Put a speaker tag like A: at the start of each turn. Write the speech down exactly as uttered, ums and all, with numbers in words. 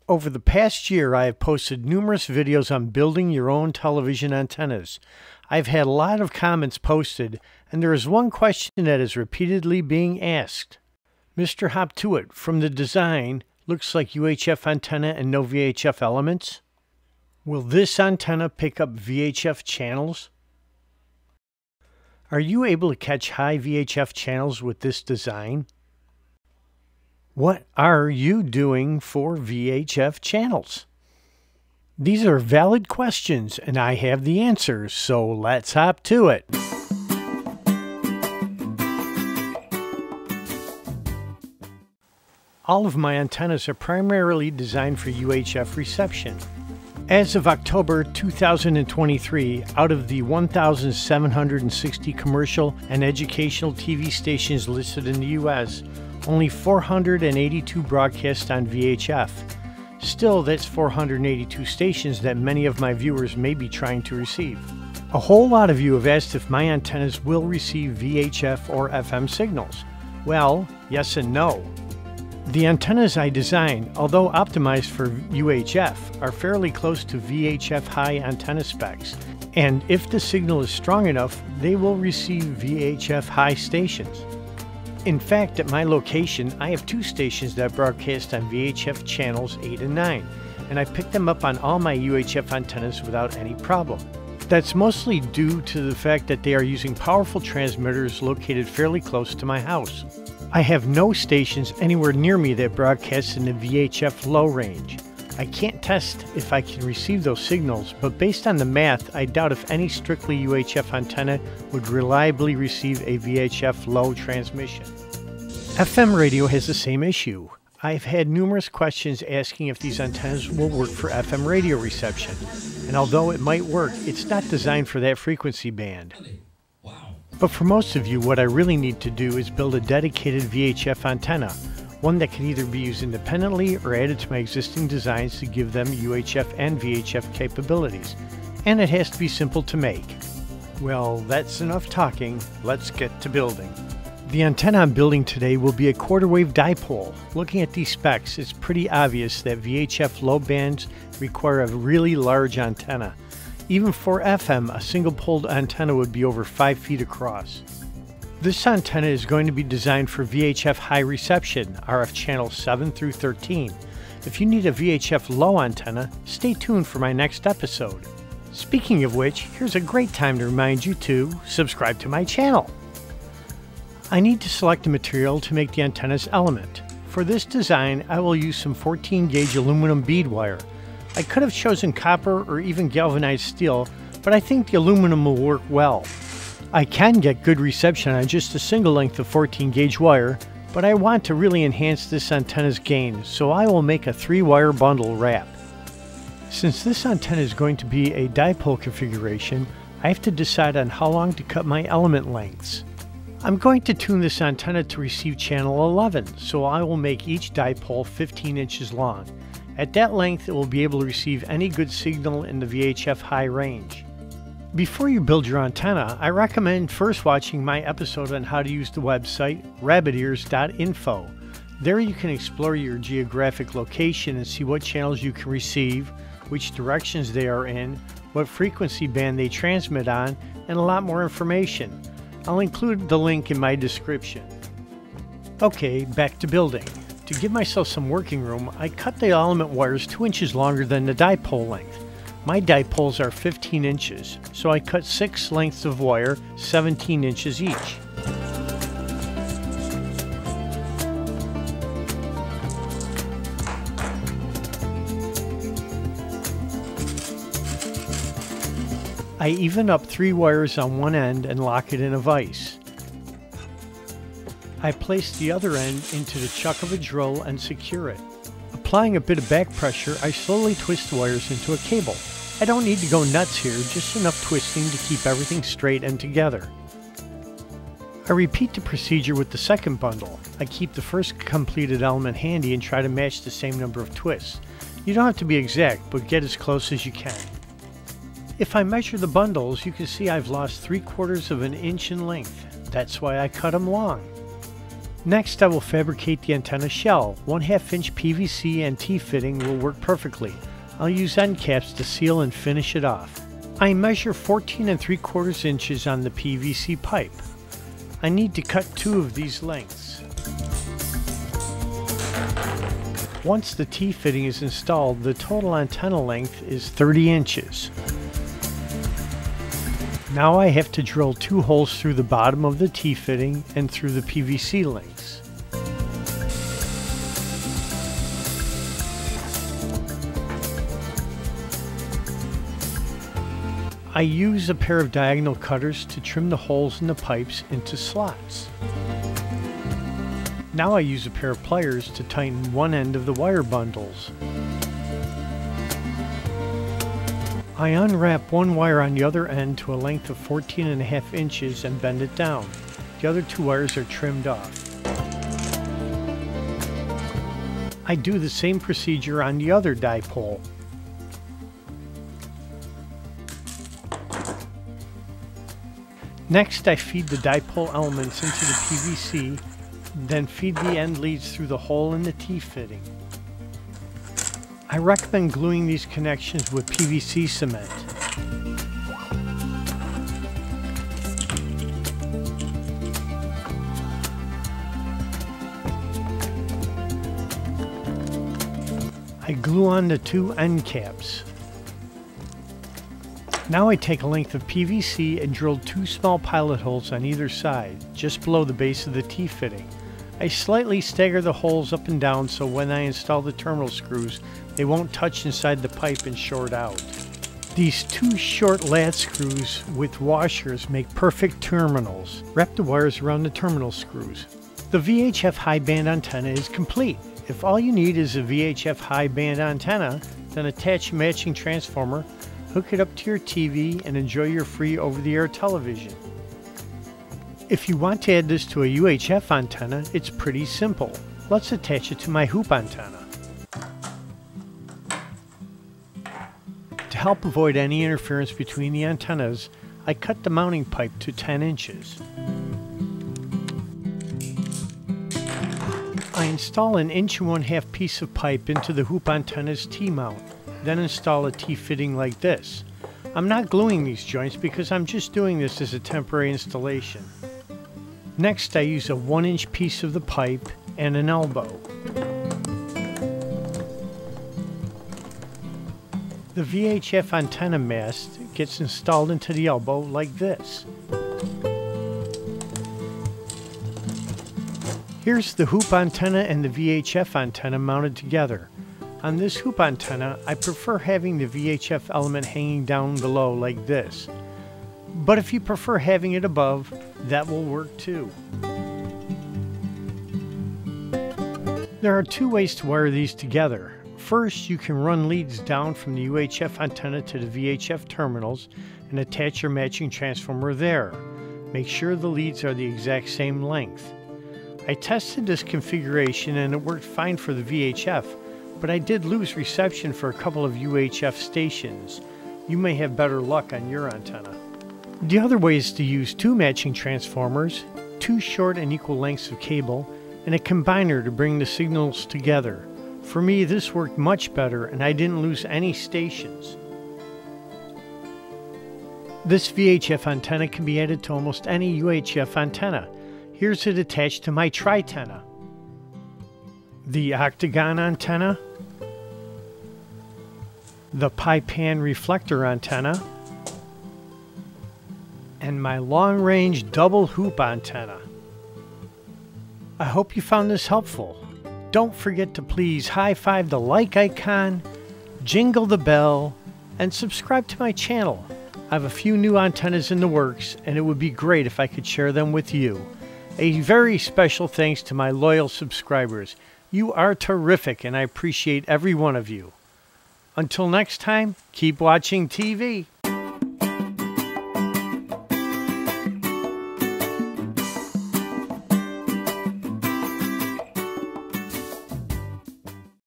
A: Over the past year, I have posted numerous videos on building your own television antennas. I've had a lot of comments posted, and there is one question that is repeatedly being asked. Mister Hop to It, from the design, looks like U H F antenna and no V H F elements. Will this antenna pick up V H F channels? Are you able to catch high V H F channels with this design? What are you doing for V H F channels? These are valid questions, and I have the answers, so let's hop to it. All of my antennas are primarily designed for U H F reception. As of October two thousand twenty-three, out of the one thousand seven hundred sixty commercial and educational T V stations listed in the U S, only four hundred eighty-two broadcast on V H F. Still, that's four hundred eighty-two stations that many of my viewers may be trying to receive. A whole lot of you have asked if my antennas will receive V H F or F M signals. Well, yes and no. The antennas I design, although optimized for U H F, are fairly close to V H F-Hi antenna specs, and if the signal is strong enough, they will receive V H F-Hi stations. In fact, at my location, I have two stations that broadcast on V H F channels eight and nine, and I pick them up on all my U H F antennas without any problem. That's mostly due to the fact that they are using powerful transmitters located fairly close to my house. I have no stations anywhere near me that broadcast in the V H F low range. I can't test if I can receive those signals, but based on the math, I doubt if any strictly U H F antenna would reliably receive a V H F low transmission. F M radio has the same issue. I've had numerous questions asking if these antennas will work for F M radio reception, and although it might work, it's not designed for that frequency band. But for most of you, what I really need to do is build a dedicated V H F antenna, one that can either be used independently or added to my existing designs to give them U H F and V H F capabilities, and it has to be simple to make. Well, that's enough talking, let's get to building. The antenna I'm building today will be a quarter wave dipole. Looking at these specs, it's pretty obvious that V H F low bands require a really large antenna. Even for F M, a single poled antenna would be over five feet across. This antenna is going to be designed for V H F high reception, R F channels seven through thirteen. If you need a V H F low antenna, stay tuned for my next episode. Speaking of which, here's a great time to remind you to subscribe to my channel. I need to select a material to make the antenna's element. For this design, I will use some fourteen gauge aluminum bead wire. I could have chosen copper or even galvanized steel, but I think the aluminum will work well. I can get good reception on just a single length of fourteen gauge wire, but I want to really enhance this antenna's gain, so I will make a three wire bundle wrap. Since this antenna is going to be a dipole configuration, I have to decide on how long to cut my element lengths. I'm going to tune this antenna to receive channel eleven, so I will make each dipole fifteen inches long. At that length, it will be able to receive any good signal in the V H F-Hi range. Before you build your antenna, I recommend first watching my episode on how to use the website rabbit ears dot info. There you can explore your geographic location and see what channels you can receive, which directions they are in, what frequency band they transmit on, and a lot more information. I'll include the link in my description. Okay, back to building. To give myself some working room, I cut the element wires two inches longer than the dipole length. My dipoles are fifteen inches, so I cut six lengths of wire, seventeen inches each. I even up three wires on one end and lock it in a vise. I place the other end into the chuck of a drill and secure it. Applying a bit of back pressure, I slowly twist the wires into a cable. I don't need to go nuts here, just enough twisting to keep everything straight and together. I repeat the procedure with the second bundle. I keep the first completed element handy and try to match the same number of twists. You don't have to be exact, but get as close as you can. If I measure the bundles, you can see I've lost three quarters of an inch in length. That's why I cut them long. Next, I will fabricate the antenna shell. One half inch P V C and T-fitting will work perfectly. I'll use end caps to seal and finish it off. I measure fourteen and three quarters inches on the P V C pipe. I need to cut two of these lengths. Once the T-fitting is installed, the total antenna length is thirty inches. Now I have to drill two holes through the bottom of the T-fitting and through the P V C links. I use a pair of diagonal cutters to trim the holes in the pipes into slots. Now I use a pair of pliers to tighten one end of the wire bundles. I unwrap one wire on the other end to a length of fourteen and a half inches and bend it down. The other two wires are trimmed off. I do the same procedure on the other dipole. Next, I feed the dipole elements into the P V C, then feed the end leads through the hole in the T-fitting. I recommend gluing these connections with P V C cement. I glue on the two end caps. Now I take a length of P V C and drill two small pilot holes on either side, just below the base of the T-fitting. I slightly stagger the holes up and down so when I install the terminal screws, they won't touch inside the pipe and short out. These two short lat screws with washers make perfect terminals. Wrap the wires around the terminal screws. The V H F high band antenna is complete. If all you need is a V H F high band antenna, then attach a matching transformer, hook it up to your T V, and enjoy your free over-the-air television. If you want to add this to a U H F antenna, it's pretty simple. Let's attach it to my hoop antenna. To help avoid any interference between the antennas, I cut the mounting pipe to ten inches. I install an inch and one half piece of pipe into the hoop antenna's T-mount, then install a T-fitting like this. I'm not gluing these joints because I'm just doing this as a temporary installation. Next, I use a one inch piece of the pipe and an elbow. The V H F antenna mast gets installed into the elbow like this. Here's the hoop antenna and the V H F antenna mounted together. On this hoop antenna, I prefer having the V H F element hanging down below like this. But if you prefer having it above, that will work too. There are two ways to wire these together. First, you can run leads down from the U H F antenna to the V H F terminals and attach your matching transformer there. Make sure the leads are the exact same length. I tested this configuration and it worked fine for the V H F, but I did lose reception for a couple of U H F stations. You may have better luck on your antenna. The other way is to use two matching transformers, two short and equal lengths of cable, and a combiner to bring the signals together. For me, this worked much better and I didn't lose any stations. This V H F antenna can be added to almost any U H F antenna. Here's it attached to my tri-tenna. The octagon antenna, the pie-pan reflector antenna, and my long-range double hoop antenna. I hope you found this helpful. Don't forget to please high-five the like icon, jingle the bell, and subscribe to my channel. I have a few new antennas in the works, and it would be great if I could share them with you. A very special thanks to my loyal subscribers. You are terrific, and I appreciate every one of you. Until next time, keep watching T V.